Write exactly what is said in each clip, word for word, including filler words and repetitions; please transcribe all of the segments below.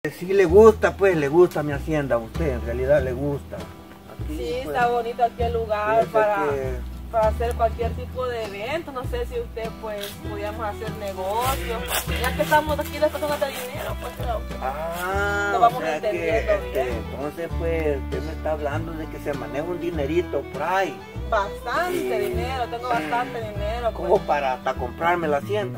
Si le gusta, pues le gusta mi hacienda a usted, en realidad le gusta. Aquí, sí, pues, está bonito aquí el lugar para, que... para hacer cualquier tipo de evento. No sé si usted, pues, podíamos hacer negocios. Ya que estamos aquí las personas de dinero, pues, pero Ah, lo vamos o sea entendiendo que, este, bien. entonces, pues, usted me está hablando de que se maneja un dinerito por ahí. Bastante Sí. dinero, tengo bastante dinero. Como Pues. para hasta comprarme la hacienda.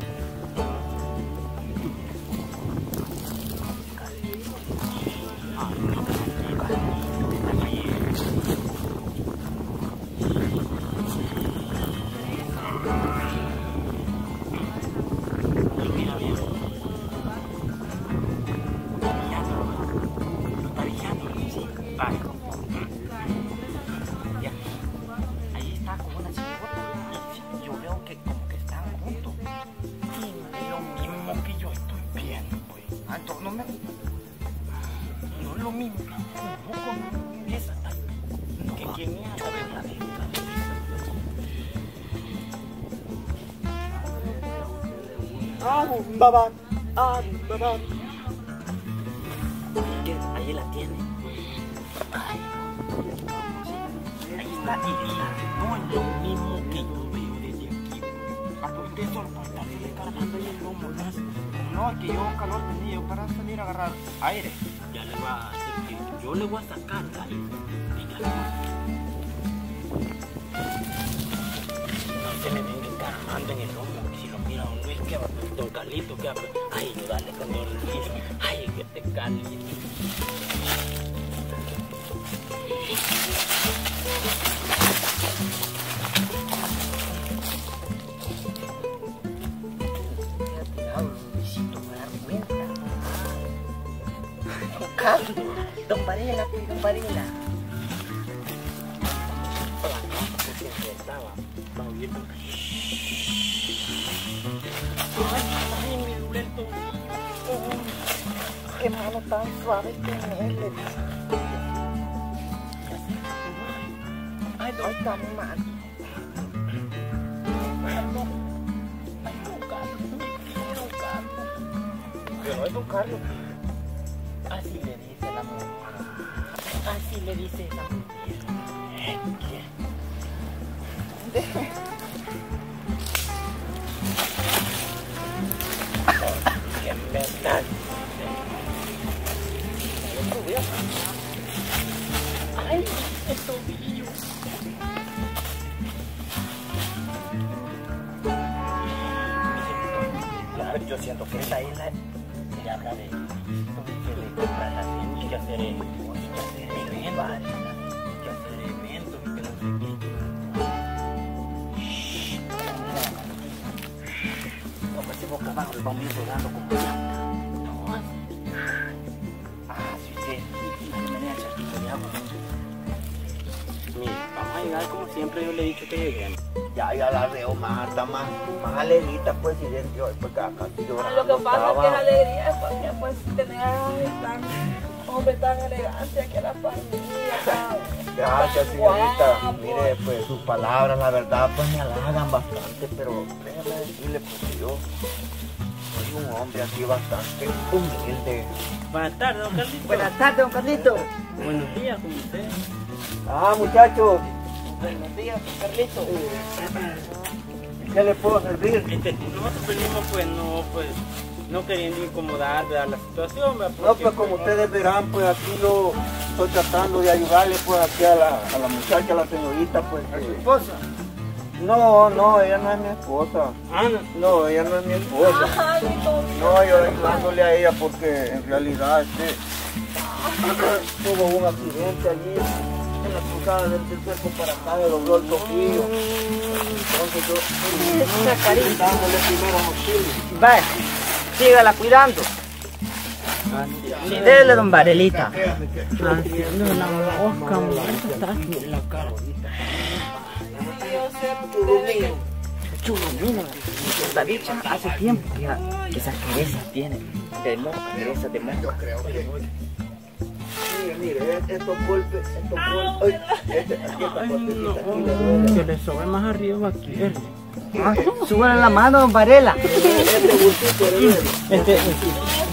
Babán, ah, babán. Ahí la tiene. Ay, ahí está, ahí está. No es lo mismo que yo veo desde aquí. A por usted solo para estarle cargando el lomo. No, es que yo calor tenía para salir a agarrar aire. Ya le va a hacer que yo le voy a sacar aire. Venga, no se me venga encaramando en el lomo. Si lo mira uno es que va don Carlito, que va. Ay, ayúdale con don Luis. Ay, que te Carlito. Don Varela, don Varela. Ay, me duele el tobillo. Qué mano tan suave tenerle. Ay, no está mal. Ay, don Carlos, don Carlos. Pero es don Carlos. Así le dice la mujer. Así le dice la mujer. Déjeme. ¡Qué verdad! ¡Ay, el tobillo! Claro, yo siento que esta isla se habla de que le compran la gente y que hacer y que hacer eventos, y que hacer eventos y que no sé qué. No, pues si boca abajo le vamos a ir rodando como llanta. No, así. Ah, sí, usted. Me da el charquito de agua. Mire, vamos a llegar como siempre yo le he dicho que lleguemos. Ya, ya la veo más, está más, más alegrita, pues, y dentro, pues, acá llorando. Lo que pasa estaba. es que es alegría, es porque, pues, tener tan, hombre tan elegante aquí a la familia. Gracias, señorita. Guapo. Mire, pues, sus palabras, la verdad, pues, me halagan bastante, pero déjame decirle, pues, yo soy un hombre aquí bastante humilde. Buenas tardes, don Carlito. Buenas tardes, don Carlito. Buenos días, ¿cómo usted? Ah, muchachos, Buenos días, don Carlito. ¿qué le puedo servir? Este, nosotros venimos, pues, no, pues, no queriendo incomodar, ¿verdad?, la situación, ¿verdad? No, Porque, pues, como ustedes verán, pues, aquí yo estoy tratando de ayudarle, pues, aquí a la, a la muchacha, a la señorita, pues. ¿A su que- esposa? No, no, ella no es mi esposa. Ah, no. No, ella no es mi esposa. Ay, mi tobillo. No, yo ayudándole a ella porque en realidad este, tuvo un accidente allí en la cruzada del cuerpo para acá, le dobló el tobillo. Entonces yo Esa carita. dándole primero auxilio. Vaya, sígala cuidando. Sí, dele, don Varelita. Haciendo la mosca, está en la cara. Sí, yo sé, ustedes que- Chulomino, la bicha hace tiempo que esas cabezas tiene. De mosca, cabezas de mosca. Yo creo que... Mire, mire, estos golpes, estos golpes... Ay, este, aquí esta partecita, aquí le duele. Que le sobe más arriba aquí. Ah, súbele la mano, don Varela. Este gustito le duele. Este,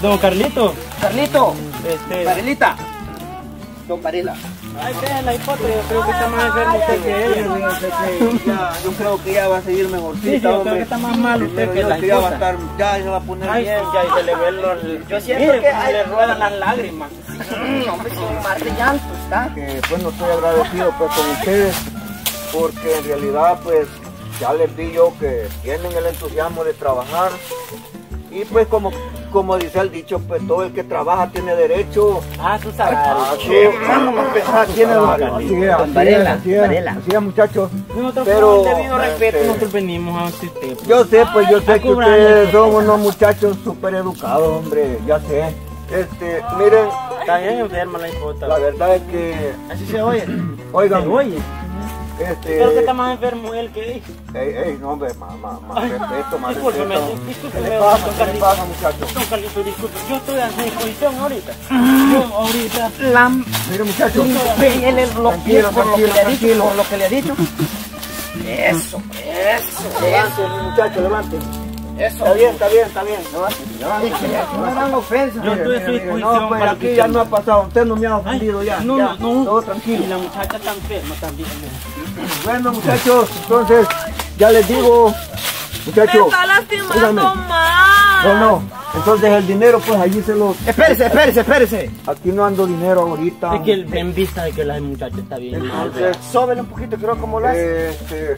don Carlito. Carlito, Este. Varelita. Don Varela. Ay, déjala hipótesis, yo creo que está más enfermo usted que ella. Fíjense que ya, yo creo que ya va a seguir mejorcita. Sí, sí, yo creo hombre. que está más mal usted Primero que Dios, la que ya va a esposa. estar, ya se va a poner Ay, bien. ya, y se le ven los... Yo siento Mire que cómo hay- le ruedan las lágrimas. Mm, hombre, si un mar de llanto está. Que bueno, estoy agradecido pues con ustedes, porque en realidad pues ya les vi yo que tienen el entusiasmo de trabajar, y pues como, como dice el dicho, pues todo el que trabaja tiene derecho Ah, tú a sabes. su- vamos a empezar, tiene Carlito. así es, Don así es, Varela, así es, Varela. así es, muchachos. Nosotros Pero, con el debido respeto, este, nosotros venimos a usted. Pues. Yo sé, pues yo sé a que cobrarle. ustedes son unos muchachos súper educados, hombre, ya sé. Este, miren, Está bien enferma la hipota. la verdad es que, Así se oye. oigan, Se oye. este, Creo que está más enfermo él que ella. ey, ey, no, hombre, más, más, más Ay, respeto, más discúlpeme, respeto. ¿Qué discúlpeme, le pasa? don ¿Qué le Carlito. pasa, muchachos? Don Carlito, disculpe, yo estoy a su disposición ahorita. Yo ahorita. La... Miren, muchachos, Pégale los pies Tranquilo, por lo que tranquilo, le ha dicho, tranquilo. por lo que le ha dicho. Eso, eso, levanten, muchachos, levanten. eso. Está bien, está bien, está bien, levanten, levanten. No me dan ofensa. Yo estoy a su Mire, mire, disposición no, pues para aquí que ya usted- no ha pasado, usted no me ha Ay, ofendido ya, no, ya, no, no. todo Y tranquilo. la muchacha está enferma también. Bueno, muchachos, entonces, ya les digo, Me muchachos, está lastimando dígame. más. no, no, entonces el dinero, pues allí se lo, Espérese, espérese, espérese. aquí no ando dinero ahorita. Es que él en vista de que la muchacha está bien mal. Entonces, Sóbele un poquito, creo como lo hace. este,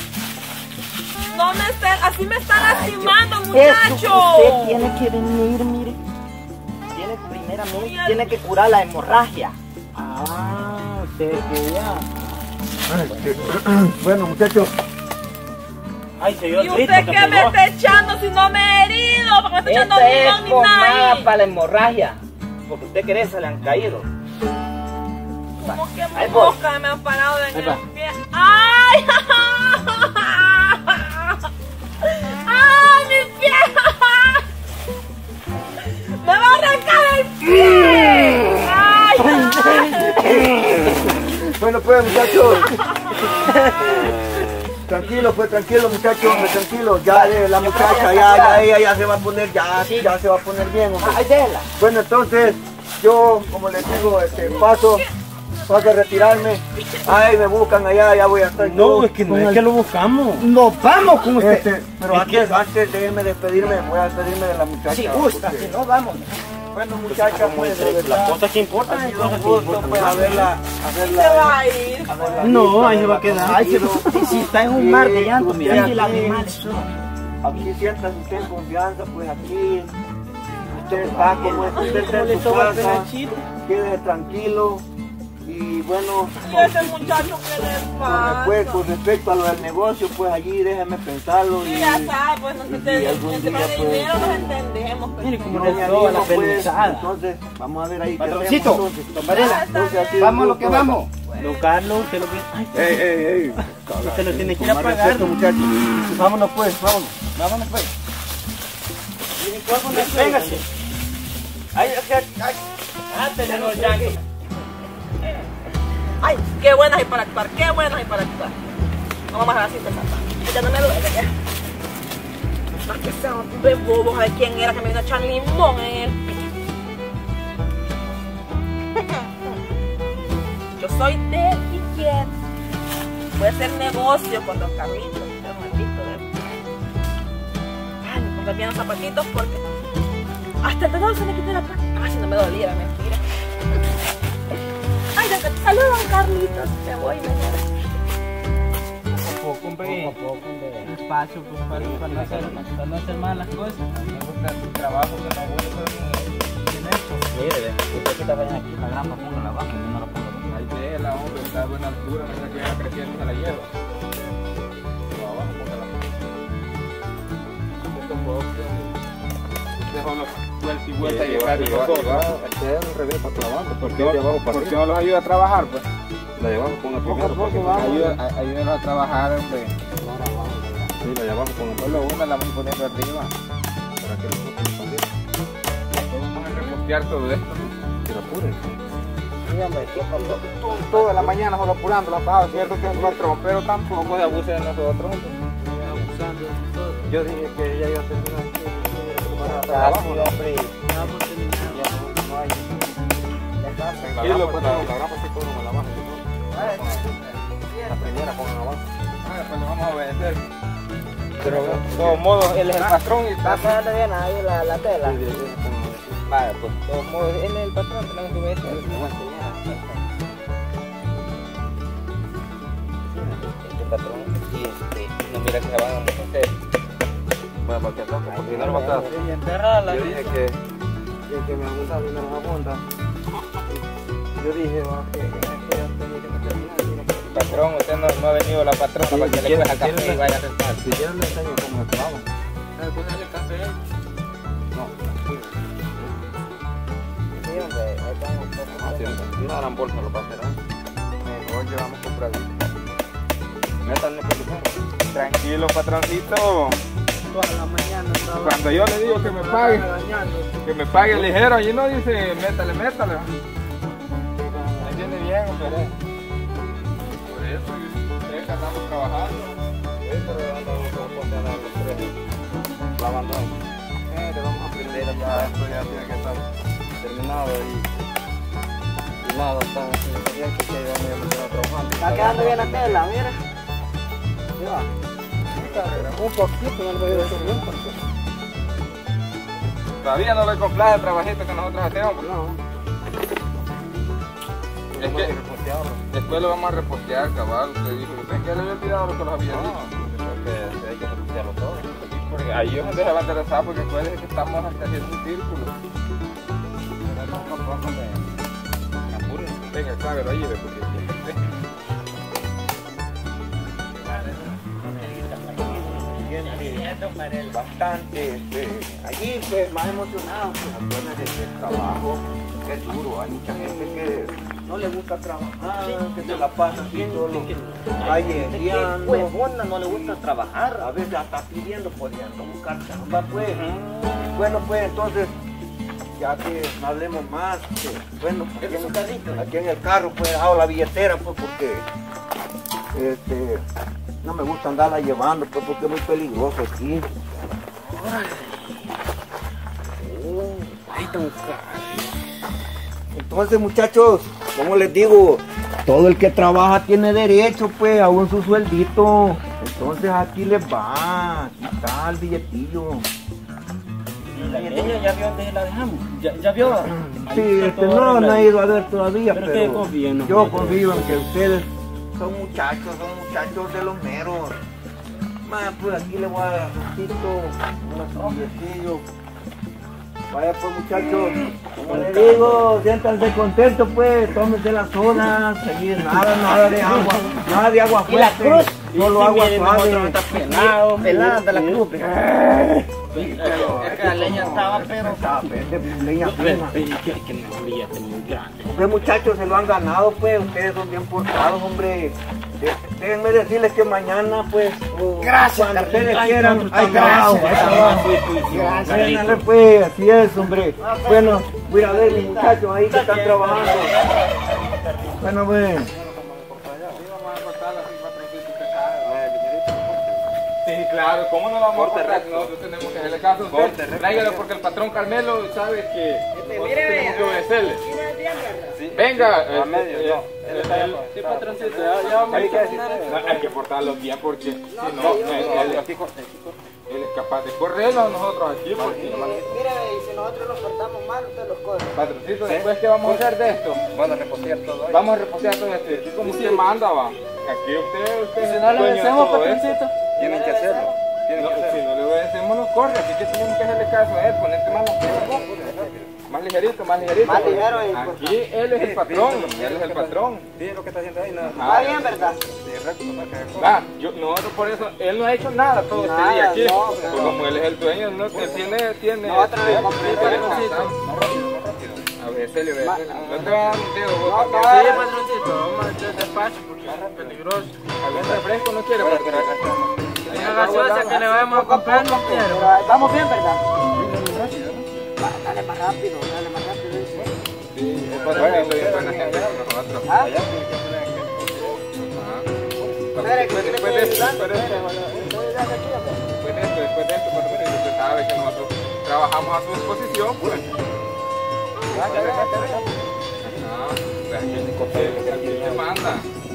No me estén, así me está lastimando, Eso, muchacho. usted tiene que venir, mire. Tiene primeramente, tiene que curar la hemorragia. Ah, usted que ya. este, bueno, muchachos, Ay, se dio ¿Y el grito usted que qué me pegó. está echando si no me he herido? Porque me está echando Esta es limón ni pomada nada. para la hemorragia. Porque usted cree se le han caído. Como que Ahí voy. mosca me han parado en Ahí va. el pie. ¡Ay! ¡Ay, mi pie! ¡Me va a arrancar el pie! ¡Ay! bueno, pues, muchachos. Tranquilo, pues, tranquilo, muchachos, hombre, tranquilo. Ya eh, la muchacha, ya, ya, ella ya se va a poner, ya, ya se va a poner bien, hombre. Ay, déjela. Bueno, entonces, yo, como les digo, este, paso, paso a retirarme. Ay, me buscan allá, ya voy a estar. No, yo es que no con es el- que lo buscamos. Nos vamos con usted. Este, pero Es antes, que- antes déjenme despedirme, voy a despedirme de la muchacha. Si gusta, porque- si no, vamos. Bueno, muchacha, pues, de Las verdad, cosas que importan, ha las sido cosas un que gusto, importan. pues, haberla, Se haberla, va a ir. haberla No, visto, ahí se va a haberla quedar. Ay, si, conocido. si está en un mar de Sí, llanto, usted mira, aquí- y la animales. Aquí sientas usted en confianza, pues aquí usted está como usted está ¿Cómo le en su sobra el casa, pelachito? quede tranquilo y bueno, ¿Y ese muchacho qué le con, pasa? pues, con respecto a lo del negocio, pues allí déjeme pensarlo y Sí, ya sabes, pues y nosotros algún entre día, más pues, dinero nos entendemos. Pues. Mire cómo no le me soba la animo, pues, peluzada. entonces vamos a ver ahí qué Patroncito, hacemos, entonces. don Varela, Ah, está Entonces, así bien. vamos a un lo que gusto. vamos. Don Carlos, usted lo que... Ay, Ey, ey, ey. usted lo tiene que ir Con a más pagar. respeto, muchachos. Vámonos pues, vámonos. Vámonos pues. Véngase. Ay, ay, ay. Ah, tenemos ya que... Ay, qué buenas hay para actuar, qué buenas hay para actuar. No vamos a dejar así, Santa. Ya no me duele, ya. Más que sea un bebobo, ¿sabe quién era que me vino a echar limón en el pie? Yo soy deficiente. Voy a hacer negocio con Don Carlitos, este maldito de... Ay, me pongo bien los zapatitos porque hasta el dedo se me quitó la plata. Ah, si no me dolía, era mentira. Ay, don Car- saludos, don Carlitos. Me voy, me voy. Poco a poco, hombre. Poco a poco, hombre. Despacio, pues, para, para, no hacer, para no hacer mal las cosas. Me gusta tu trabajo, que no voy a hacer bien hecho. Mire, ve, usted quita vayan aquí la grama, póngala abajo, yo no la pongo. Ahí déjela, hombre, está a buena altura, mientras que vaya creciendo se la lleva. Pero abajo, póngala. Esto fue opción. Ustedes van a vuelta y vuelta y llevar y nosotros. Este es al revés para clavando, ¿Por qué ¿Por qué no los ayuda a trabajar, pues? La de abajo ponga Poco a poco, vamos. Ayuda- Ayúdenos a trabajar, hombre. Sí, la de abajo ponga Solo una la vamos poniendo arriba. para que los otros también Vamos a repostear todo esto. se la apuren. Sí, hombre, to- to- toda la mañana solo apurando la paja, cierto que es nuestro, pero tampoco se abuse de nosotros. hombre. Yo dije que ella iba a terminar aquí. Para abajo, ¿no? hombre. Tranquilo, pues la grapa sí pongo la baja. La primera pongan abajo. Pues le vamos a obedecer. Pero de todos modos, él es el patrón y está... ¿Está quedando bien ahí la, la tela? Vale, pues de todos modos, él es el patrón, tenemos que obedecer. Le voy a enseñar. Este patrón, y este, no mira que se van a meter. Bueno, para que toque, porque no lo va a estar. Yo dije que, que, que me aguantaba y no me aguanta. Yo dije, va, que que ya tenía que meterme. Patrón, usted no, no ha venido la patrona para que le coja café y vaya a restar. Si quieren le enseño cómo se trabaja. ¿Sabes ponerle café? No, tranquilo. Sí, hombre, ahí estamos un poco más. Y una gran bolsa lo pasará. Mejor llevamos compradito. Métanle por el tranquilo, patroncito. Toda la mañana estaba Cuando yo le digo que me pague, que me pague ligero, allí no dice métale, métale. Ahí viene bien, hombre. Por eso, ustedes que andamos trabajando. Sí, pero andamos como ponte a dar los tres. Lavando. Eh, le vamos a aprender ya, esto ya tiene que estar terminado y, y nada, está bien que se vamos a empezar a trabajar. Está quedando bien la tela, mira. Ya. Un poquito no le voy a decir bien porque todavía no le complace el trabajito que nosotros hacemos. No. Es que después lo vamos a repostear, cabal. Usted dijo, ¿usted que le había olvidado lo que los había dicho? No, que hay que repostearlo todo. Porque ahí es donde se va a interesar, porque después es que estamos hasta haciendo un círculo. Pero no, no, no, me apuren. Venga, sábelo ahí, porque bastante, este, allí pues más emocionado, pues acuérdense que el trabajo es duro, hay mucha gente que no le gusta trabajar, que se la pasa así solo callejeando, Pues Honda no le gusta trabajar. a veces hasta pidiendo podían buscar chamba pues. Bueno pues entonces, ya que no hablemos más, que, bueno, aquí en, aquí en el carro pues he dejado la billetera pues porque este no me gusta andarla llevando pues porque es muy peligroso aquí. Entonces muchachos, como les digo, todo el que trabaja tiene derecho pues a un su sueldito. Entonces aquí les va, aquí está el billetillo. La niña ya vio dónde la dejamos. Ya, ya vio. Sí, este, no, no he ido a ver todavía, pero, pero, pero confío, no, yo no, confío en que ustedes son muchachos, son muchachos de los meros. Más pues aquí le voy a dar unos billetillos. Vaya pues muchachos, como les digo, siéntanse contentos pues, tómense las sodas, seguir nada, nada de agua, nada de agua fuerte. ¿Y la cruz? Solo agua suave. Está pelado, pelada de la cruz. Es que la leña estaba, pero estaba leña fina. Que no billete muy grande. Pues muchachos se lo han ganado pues, ustedes son bien portados, hombre. De- Déjenme decirles que mañana pues, o Gracias, cuando Carlito. ustedes Ay, quieran, cuánto hay trabajo, hay gracias. trabajo. Gracias, Ándale, Carlito. pues, así es, hombre. Bueno, voy a ver mis muchachos ahí que están trabajando. Bueno, pues. Sí, claro, ¿cómo no lo vamos a cortar? Nosotros tenemos que hacerle caso a usted. Tráigalo porque el patrón Carmelo sabe que nosotros tenemos que obedecerle. Venga, sí, patroncito, ya vamos a hay que portarlo bien porque si no, él es capaz de corrernos a nosotros aquí. Porque Mire, y si nosotros los cortamos mal, usted los corre. patroncito, después, ¿qué vamos a hacer de esto? Bueno, repostear todo ahí. Vamos a repostear todo esto. Aquí como usted manda, va. Aquí usted, usted es Si el no le dueño de obedecemos, todo esto. patroncito. Tienen que hacerlo. Tienen No, que si hacerlo. no le obedecemos nos corre, así que tenemos que hacerle caso a él, ponerte más las pilas. Más ligerito, más ligerito. Más ligero y Aquí él es el patrón, él es el patrón. Sí, lo que está haciendo ahí, nada. Va bien, ¿verdad? Sí, recto, para que Va, yo, nosotros por eso, él no ha hecho nada todo este Nada, día aquí. no, Pues no. como él es el dueño, no, él tiene, tiene. Nosotros le tiene- compramos tiene el patroncito. razón. A ver, Celio, no te vas a dar un dedo, vos No, también. no, Sí, no. patroncito, vamos a hacer despacio porque es peligroso. ¿Algún refresco no quiere? Porque Una gaseosa que le vayamos a comprar no quiero. Pero estamos bien, ¿verdad? Va, dale más rápido, dale más rápido. dice. Sí, es para que soy buena gente con nosotros. ¿Ah? Ajá. Espere, que Después usted después me de está esto, ayudando. después de esto. Estoy ayudando aquí, hombre. Después de esto, después de esto, patrocinio, usted sabe que nosotros trabajamos a su disposición, pues. pues aquí ni cosa, aquí se manda.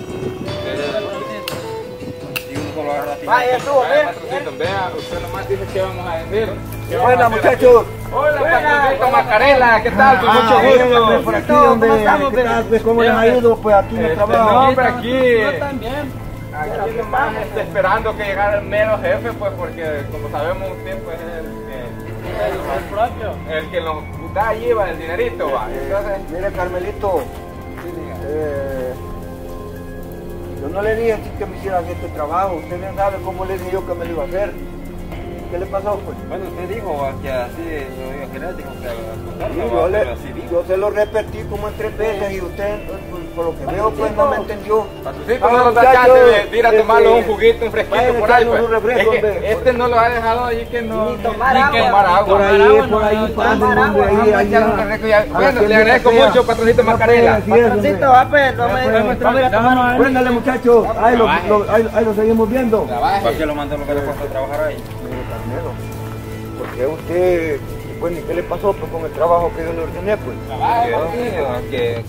Vaya, tú, Vaya, patroncito, vea, usted nomás dice que vamos a vender. ¿Qué vamos Buena, a hacer muchachos. aquí? Hola, patroncito Macarela, ¿qué tal? Con mucho Bueno, gusto. por aquí, hombre, ¿qué tal? Pues, ¿cómo les ha ido? Pues aquí en el Este, trabajo. no, hombre, aquí. Aquí nomás este, esperando que llegara el mero jefe, pues porque como sabemos usted pues es el que, el que nos da allí va el dinerito, va. Entonces, Mire, Carmelito, eh, yo no le dije así que me hicieran este trabajo. Usted bien sabe cómo le dije yo que me lo iba a hacer. ¿Qué le pasó, pues? Bueno, usted dijo que así lo digo genético, que Sí, yo, le, yo se lo repetí como en tres veces y usted, pues, por lo que veo, pues no me entendió. patroncito, no nos da chance de, de ir a tomarlo un juguito, un fresquito por ahí, pues. Es que este no lo ha dejado allí que no Ni tomar ni agua. que tomar agua. Por ahí, por ahí, pasen, hombre, ahí, Vamos a ahí, echar un a- refresco ya. a la Bueno, le tiendita agradezco fea. mucho, patroncito Macarela. Así es, hombre. va, pues, no me, Ya, no pues, me voy a tomar agua. Préndale, muchachos, ahí lo, Trabaje. lo- ahí, ahí lo seguimos viendo. Trabaje. ¿Para qué lo mandó lo que le costó trabajar ahí? Mire, Carmelo, ¿por qué usted, bueno, y qué le pasó pues, con el trabajo que yo le ordené, pues? Trabaje, que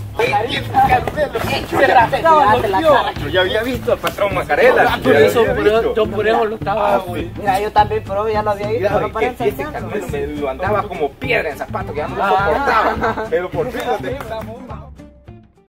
yo ya había visto al patrón Macarela. Por eso, Ya lo había por eso- visto. yo por eso lo estaba, Ah, güey. sí. Mira, yo también, pero ya lo había visto, Mira, no que para este enseñarlo. Carmelo me lo andaba como piedra en zapato, que ya no lo soportaba. Pero por fin lo dejé.